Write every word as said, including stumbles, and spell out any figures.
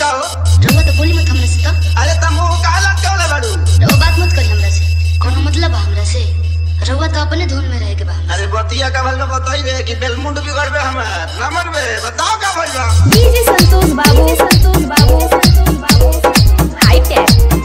का हो? रउआ तो बोली मत हमरा से तो। अरे तुम वो काला क्यों ले बाड़ू? रउआ बात मत करी हमरा से। कोनो मतलब बा हमरा से? रउआ तो अपने धुन में रहे के बा। अरे बतिया का भल में बताई रे कि बेलमुंड बिगड़बे हमार ना मरबे। बताओ का भइल बा? डीजे संतोष बाबू संतोष बाबू संतोष बाबू हाई टेक